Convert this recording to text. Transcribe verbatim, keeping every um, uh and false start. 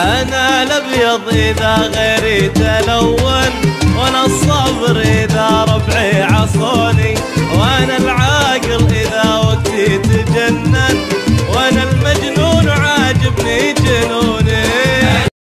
أنا الأبيض إذا غيري تلون، وأنا الصبر إذا ربعي